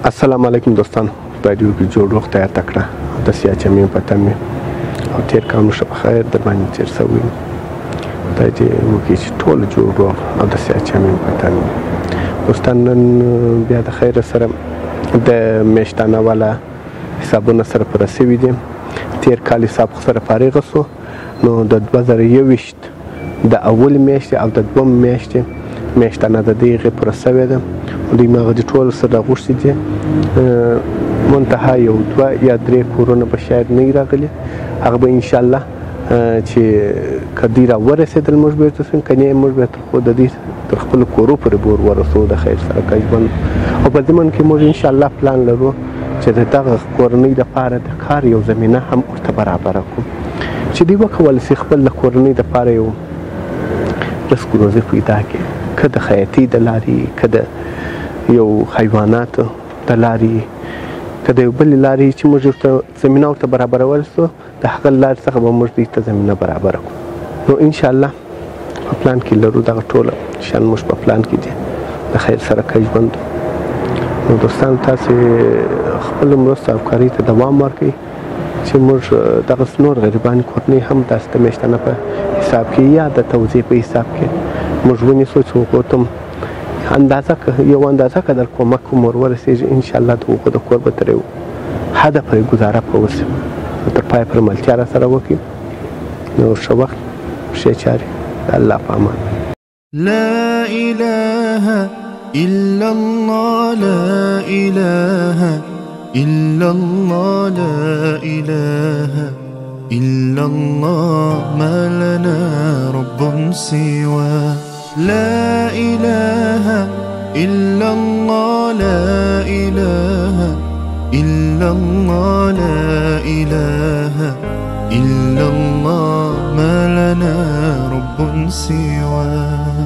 السلام علیکم دوستانو، رادیو کې جوړ وخت تیار تکړه د سیاچمې پتن مې او تیر کال مشه په خیر در باندې تیر شوی دا چې وکړي چې ټول جوړ وخت او د سیاچمې پتن دوستان نن بیا د خیر سره د میاشتانه والا حسابونه سره پر رسوي دي. تیر کال حساب سره فارغ سو نو د 2021 د اول میاشتې او د دوم میاشتې میاشتانه د دې پر رسوي ده. دوی ما د ټول سره غوښتي دي منتها یو دوه یا درې کورونه به شاید نه راغلي، هغه به ان شاء الله چې کدی را ورسېدل موږ بیرته سو کني موږ به خو د دې تر خپل کورو پورې بور ورسو د خیر سره کژبن او په ضمن کې موږ ان شاء الله پلان لرو چې دغه کورنۍ لپاره د کار یو زمينه هم ورته برابر کړو چې دوی وکول شي خپل کورنۍ لپاره یو رزق روزي پیدا کړي، کده خیاطي د لاري، کده یو حیوانات د لاري، کده یو بل لاري چې موږ ته زمينه ورته برابرول سو د هغه لار څخه به موږ دې ته زمينه برابر کړو. نو ان شاء الله په پلان کې لرو دغه ټوله شان موږ په پلان کې دي د خیر سره کژبند. نو دوستان تاسو خپل مرسته او کاری ته دوام ورکړئ چې موږ دغه نور غریبان کورنۍ هم داسې د میاشتنه په حساب کې یا د توزیع په حساب کې موږ ونیسو چې وګورم اندازه یو اندازه قدر کومک کوم ورسېږي ان شاء الله د هغو د کور به تر یو حده پورې ګزاره په وسي تر پای پر ملتیا را سره وکړي. نو ښه وخت ښې چارې د الله په امان. لا إله إلا الله لا إله إلا الله لا إله إلا الله ما لنا رب سوى لا إله إلا الله لا إله إلا الله لا إله إلا الله ما لنا رب سوى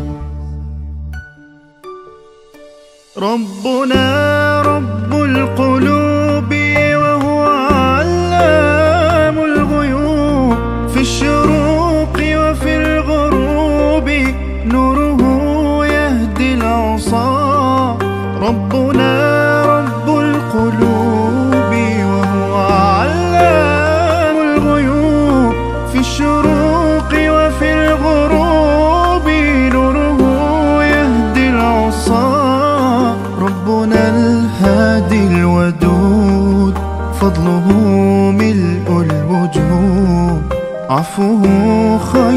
ربنا رب القلوب وهو علام الغيوب في الشروق وفي الغروب نوره يهدي العصا ربنا رب القلوب وهو علام الغيوب في الشروق وفي الغروب نوره يهدي العصا ربنا الهادي الودود فضله ملء الوجود عفوه